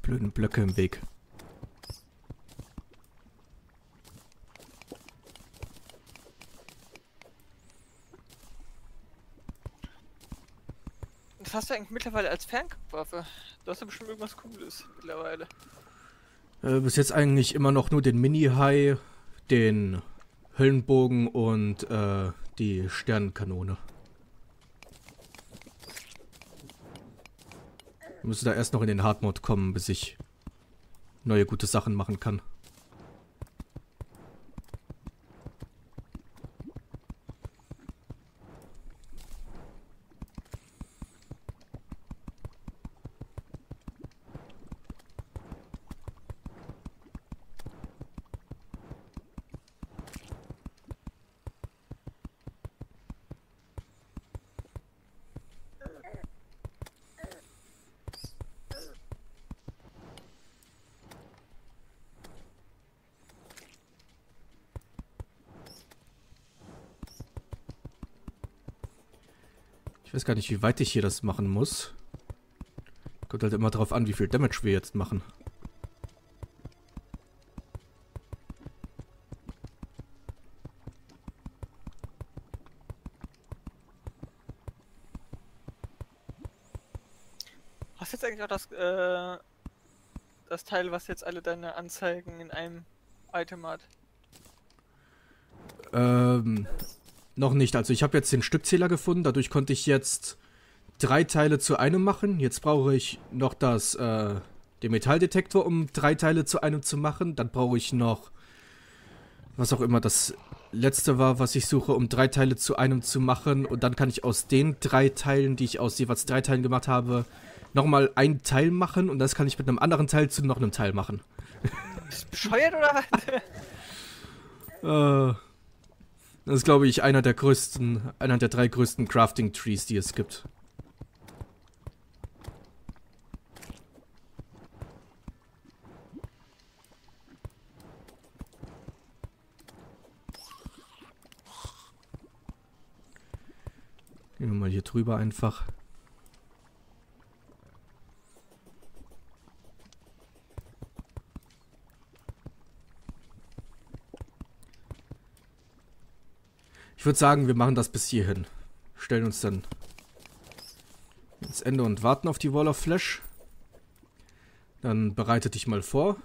Blöden Blöcke im Weg. Was hast du eigentlich mittlerweile als Fernkampfwaffe? Du hast ja bestimmt irgendwas Cooles mittlerweile. Bis jetzt eigentlich immer noch nur den Mini-Hai, den Höllenbogen und die Sternenkanone. Ich müsste da erst noch in den Hardmode kommen, bis ich neue gute Sachen machen kann. Ich weiß gar nicht, wie weit ich hier das machen muss. Kommt halt immer drauf an, wie viel Damage wir jetzt machen. Hast du jetzt eigentlich auch das Teil, was jetzt alle deine Anzeigen in einem Item hat? Noch nicht. Also ich habe jetzt den Stückzähler gefunden. Dadurch konnte ich jetzt 3 Teile zu einem machen. Jetzt brauche ich noch den Metalldetektor, um 3 Teile zu einem zu machen. Dann brauche ich noch, was auch immer das letzte war, was ich suche, um 3 Teile zu einem zu machen. Und dann kann ich aus den 3 Teilen, die ich aus jeweils 3 Teilen gemacht habe, nochmal ein Teil machen. Und das kann ich mit einem anderen Teil zu noch einem Teil machen. Bist du bescheuert oder was? Das ist, glaube ich, einer der 3 größten Crafting-Trees, die es gibt. Gehen wir mal hier drüber einfach. Ich würde sagen, wir machen das bis hierhin. Stellen uns dann ins Ende und warten auf die Wall of Flesh. Dann bereite dich mal vor,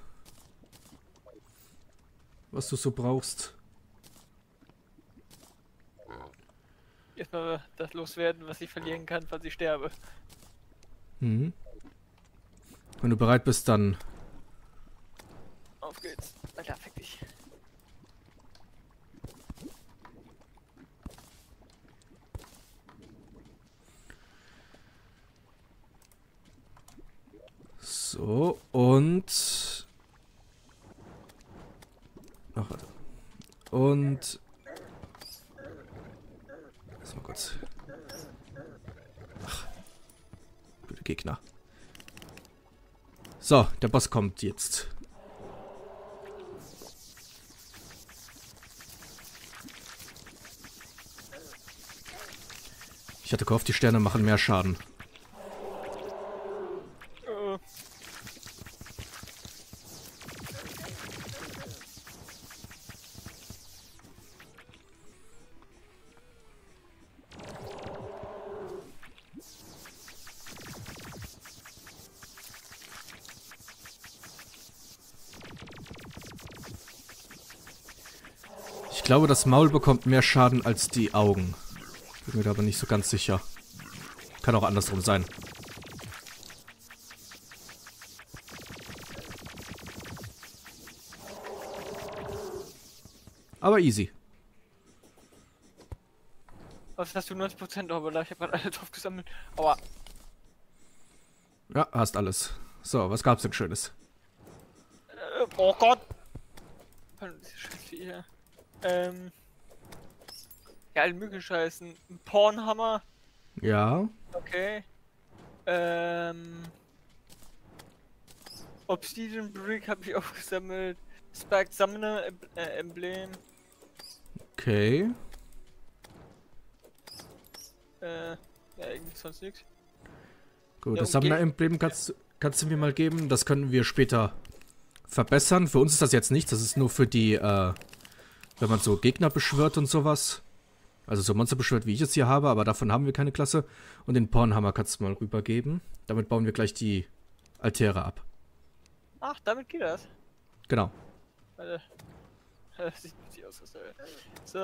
was du so brauchst. Erstmal das loswerden, was ich verlieren kann, falls ich sterbe. Mhm. Wenn du bereit bist, dann... Auf geht's. Alter, fick dich. So, und... Ach, warte. Und... Lass mal kurz. Ach. Blöde Gegner. So, der Boss kommt jetzt. Ich hatte gehofft, die Sterne machen mehr Schaden. Ich glaube, das Maul bekommt mehr Schaden als die Augen. Bin mir da aber nicht so ganz sicher. Kann auch andersrum sein. Aber easy. Was hast du 90% aber da? Ich habe gerade alle drauf gesammelt. Aua. Ja, hast alles. So, was gab's denn Schönes? Oh Gott. Diese Scheiße hier. Ja, alle möglichen Scheißen. Ein Pornhammer. Ja. Okay. Obsidian Brick habe ich aufgesammelt. Spiked Summoner Emblem. Okay. Ja, irgendwie sonst nichts. Gut, Ja, das Sammler-Emblem kannst kannst du mir mal geben? Das können wir später verbessern. Für uns ist das jetzt nichts. Das ist nur für die, wenn man so Gegner beschwört und sowas. Also so Monster beschwört, wie ich es hier habe, aber davon haben wir keine Klasse. Und den Pornhammer kannst du mal rübergeben. Damit bauen wir gleich die Altäre ab. Ach, damit geht das. Genau. Warte. Sieht witzig aus, das Teil. So,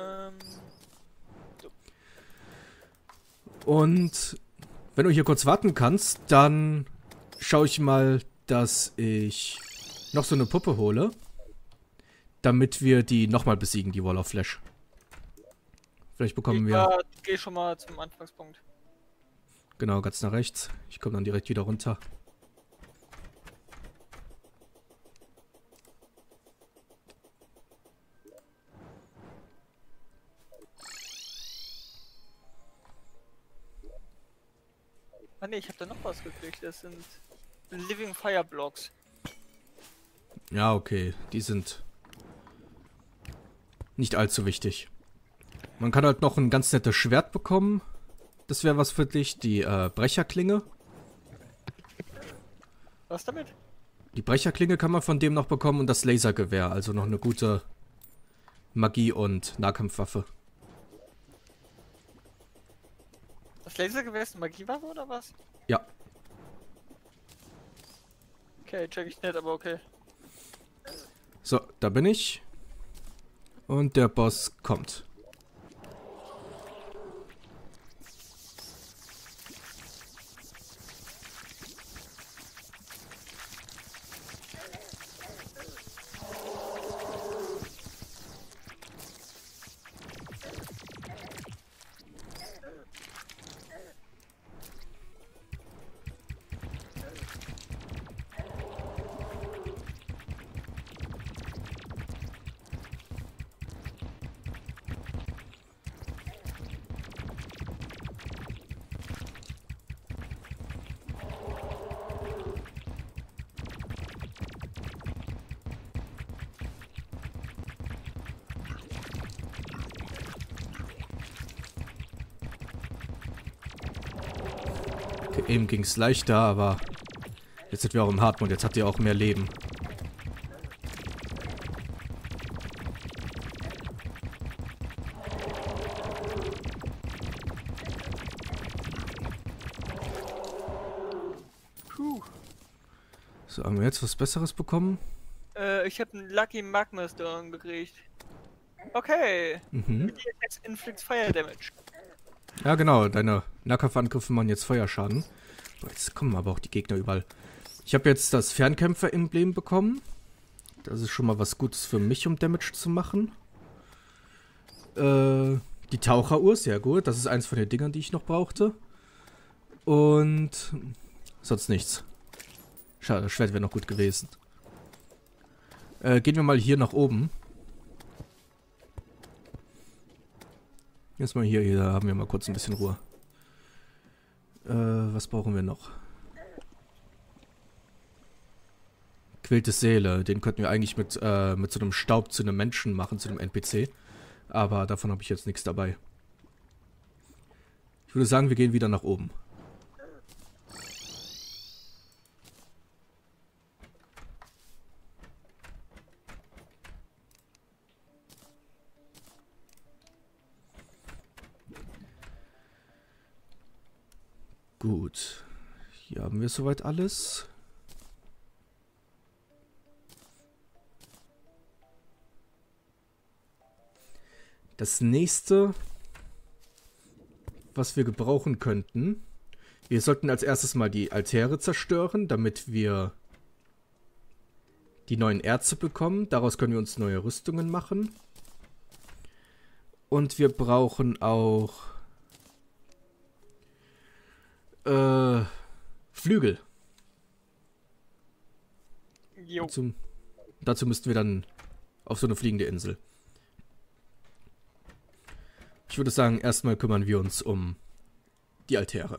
Und wenn du hier kurz warten kannst, dann schaue ich mal, dass ich noch so eine Puppe hole, damit wir die nochmal besiegen, die Wall of Flash. Vielleicht bekommen wir... Geh schon mal zum Anfangspunkt. Genau, ganz nach rechts. Ich komme dann direkt wieder runter. Ah ne, ich habe da noch was gekriegt. Das sind Living Fire Blocks. Ja, okay. Die sind nicht allzu wichtig. Man kann halt noch ein ganz nettes Schwert bekommen. Das wäre was für dich. Die Brecherklinge. Was damit? Die Brecherklinge kann man von dem noch bekommen und das Lasergewehr. Also noch eine gute Magie- und Nahkampfwaffe. Das Lasergewehr ist eine Magiewaffe oder was? Ja. Okay, check ich nicht, aber okay. So, da bin ich. Und der Boss kommt. Okay, eben ging es leichter, aber jetzt sind wir auch im Hardmode. Jetzt habt ihr auch mehr Leben. Puh. So, haben wir jetzt was Besseres bekommen? Ich habe einen Lucky Magma Stone gekriegt. Okay. Mhm. Melee Attacks inflicts Fire Damage. Ja, genau. Deine Nahkampfangriffe machen jetzt Feuerschaden. Boah, jetzt kommen aber auch die Gegner überall. Ich habe jetzt das Fernkämpfer-Emblem bekommen. Das ist schon mal was Gutes für mich, um Damage zu machen. Die Taucheruhr, sehr gut. Das ist eins von den Dingern, die ich noch brauchte. Und sonst nichts. Schade, das Schwert wäre noch gut gewesen. Gehen wir mal hier nach oben. Jetzt mal hier haben wir mal kurz ein bisschen Ruhe. Was brauchen wir noch? Quälte Seele. Den könnten wir eigentlich mit so einem Staub zu einem Menschen machen, zu einem NPC. Aber davon habe ich jetzt nichts dabei. Ich würde sagen, wir gehen wieder nach oben. Gut. Hier haben wir soweit alles. Das nächste, was wir gebrauchen könnten. Wir sollten als erstes mal die Altäre zerstören, damit wir die neuen Erze bekommen. Daraus können wir uns neue Rüstungen machen. Und wir brauchen auch Flügel. Jo. Dazu müssten wir dann auf so eine fliegende Insel. Ich würde sagen, erstmal kümmern wir uns um die Altäre.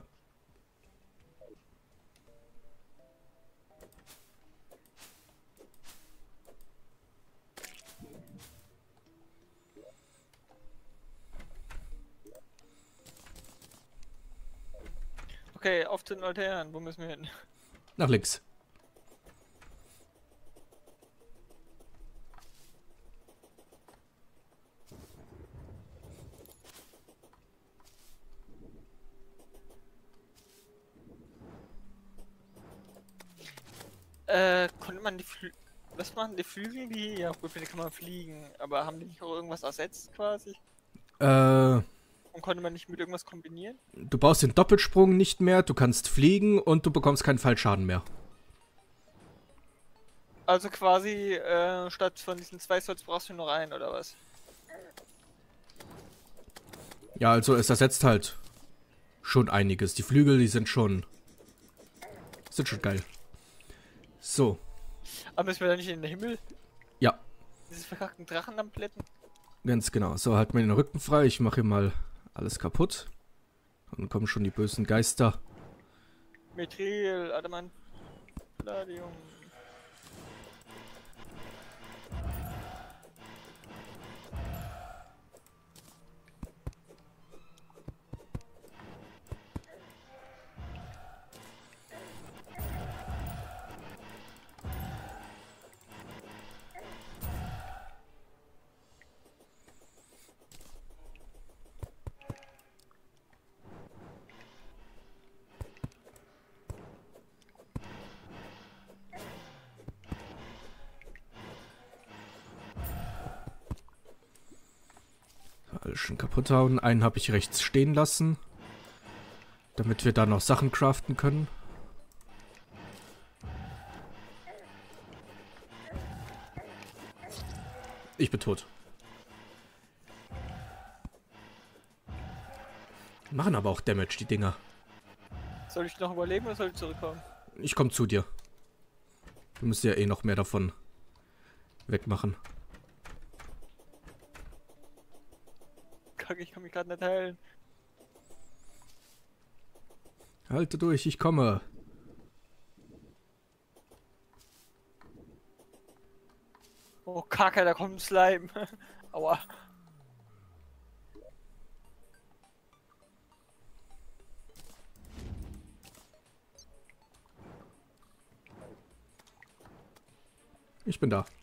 Okay, auf zu den Altären. Wo müssen wir hin? Nach links. Konnte man die was machen die Flügel? Die, ja gut, die kann man fliegen, aber haben die nicht auch irgendwas ersetzt quasi? Und konnte man nicht mit irgendwas kombinieren? Du brauchst den Doppelsprung nicht mehr, du kannst fliegen und du bekommst keinen Fallschaden mehr. Also quasi, statt von diesen 2 Slots brauchst du nur einen, oder was? Ja, also es ersetzt halt schon einiges. Die Flügel, die sind schon geil. So. Aber müssen wir da nicht in den Himmel? Ja. Diese verkackten Drachen am Plätten? Ganz genau. So, halt mir den Rücken frei. Ich mache hier mal alles kaputt. Dann kommen schon die bösen Geister. Mithril, Adamant, Palladium. Alles schon kaputt hauen. Einen habe ich rechts stehen lassen. Damit wir da noch Sachen craften können. Ich bin tot. Machen aber auch Damage, die Dinger. Soll ich noch überleben oder soll ich zurückkommen? Ich komme zu dir. Du musst ja eh noch mehr davon wegmachen. Kacke, ich kann mich gerade nicht heilen. Halte durch, ich komme. Oh Kacke, da kommt ein Slime. Aua. Ich bin da.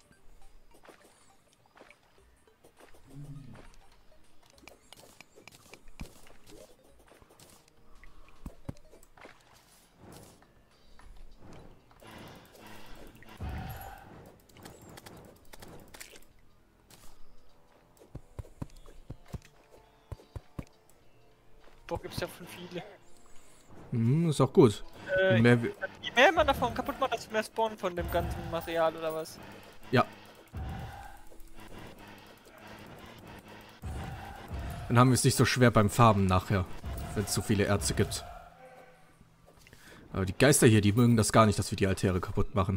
Boah, gibt's ja von viele. Ist auch gut. Je mehr Je mehr man davon kaputt macht, desto mehr spawnen von dem ganzen Material oder was? ja. Dann haben wir es nicht so schwer beim Farben nachher, wenn es so viele Erze gibt. Aber die Geister hier, die mögen das gar nicht, dass wir die Altäre kaputt machen.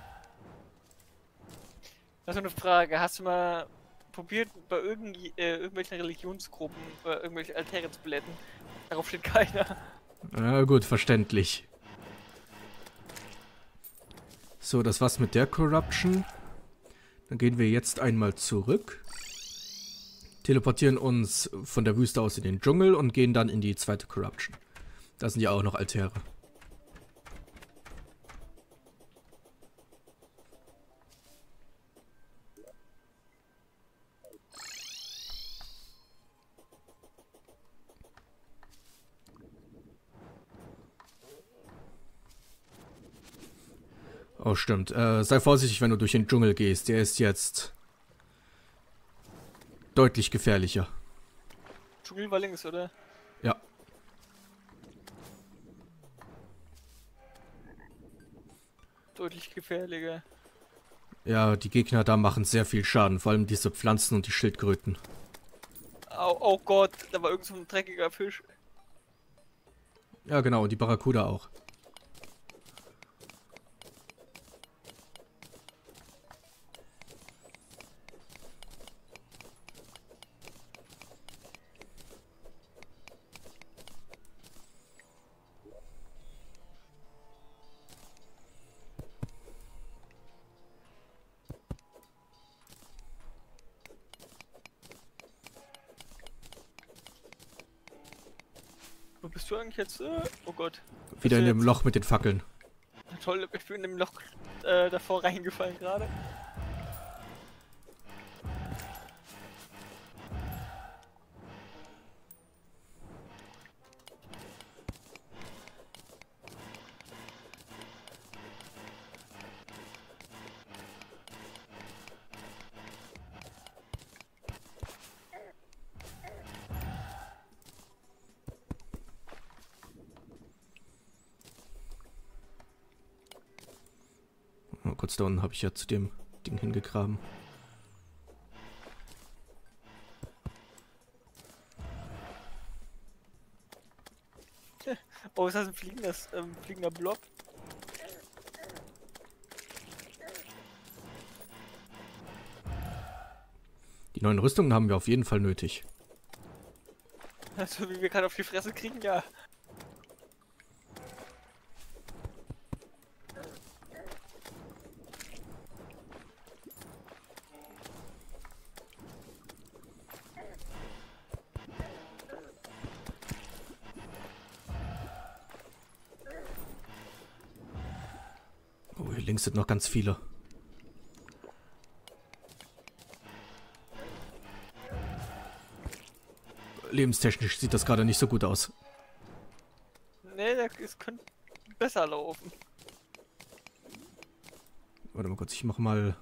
Das ist eine Frage. Hast du mal probiert, bei irgendwelchen Religionsgruppen irgendwelche Altäre zu blätten? Darauf steht keiner. Ja, gut, verständlich. So, das war's mit der Corruption. Dann gehen wir jetzt einmal zurück. Teleportieren uns von der Wüste aus in den Dschungel und gehen dann in die zweite Corruption. Da sind ja auch noch Altäre. Oh, stimmt. Sei vorsichtig, wenn du durch den Dschungel gehst. Der ist jetzt deutlich gefährlicher. Dschungel war links, oder? Ja. Deutlich gefährlicher. Ja, die Gegner da machen sehr viel Schaden. Vor allem diese Pflanzen und die Schildkröten. Oh Gott, da war irgend so ein dreckiger Fisch. Ja, genau. Und die Barracuda auch. Wo bist du eigentlich jetzt? Oh Gott. Wieder in du dem jetzt? Loch mit den Fackeln. toll, ich bin in dem Loch davor reingefallen gerade. Kurz da unten habe ich ja zu dem Ding hingegraben. Oh, ist das ein fliegender Blob? Die neuen Rüstungen haben wir auf jeden Fall nötig. Also wie wir gerade auf die Fresse kriegen, ja. Oh, hier links sind noch ganz viele. Lebenstechnisch sieht das gerade nicht so gut aus. Nee, es könnte besser laufen. Warte mal kurz, ich mach mal,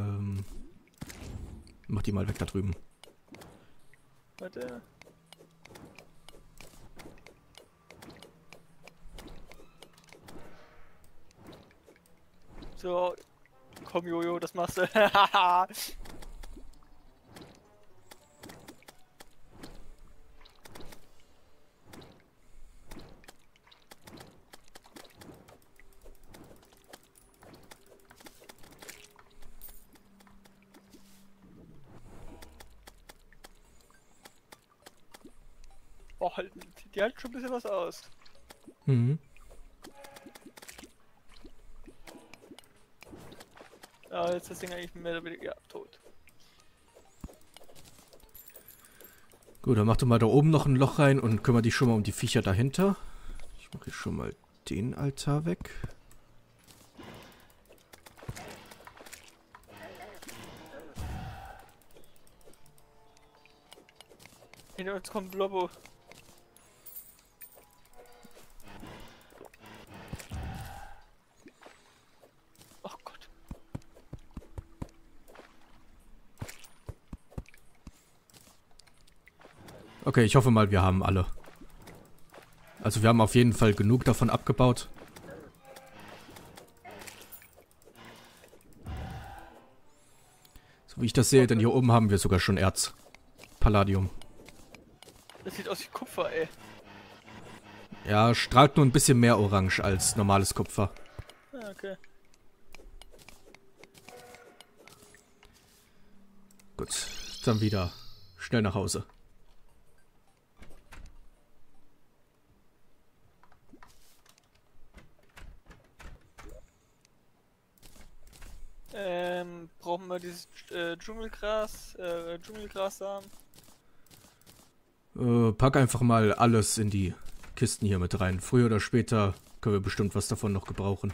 mach die mal weg da drüben. Warte. So, komm Jojo, das machst du. Boah, die halten schon ein bisschen was aus. Mhm. Ja, jetzt ist das Ding eigentlich mehr oder weniger tot. Gut, dann mach du mal da oben noch ein Loch rein und kümmere dich schon mal um die Viecher dahinter. Ich mache hier schon mal den Altar weg. Hinter uns kommt Blobbo. Ach Gott. Okay, ich hoffe mal, wir haben alle. Also wir haben auf jeden Fall genug davon abgebaut. So wie ich das sehe, denn hier oben haben wir sogar schon Erz. Palladium. Das sieht aus wie Kupfer, ey. Ja, strahlt nur ein bisschen mehr orange als normales Kupfer. Ah, okay. Gut, dann wieder schnell nach Hause. Brauchen wir dieses Dschungelgrassamen? Pack einfach mal alles in die Kisten hier mit rein. Früher oder später können wir bestimmt was davon noch gebrauchen.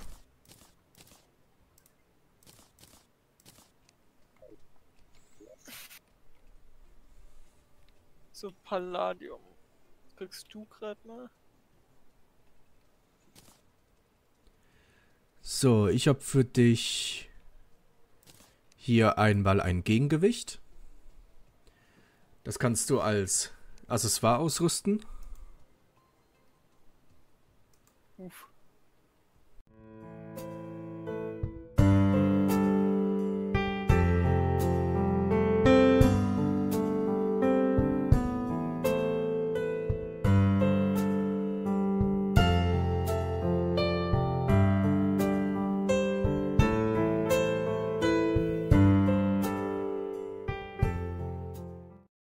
So, Palladium. Was kriegst du gerade mal? So, ich habe für dich hier einmal ein Gegengewicht. Das kannst du als Accessoire ausrüsten. Uff.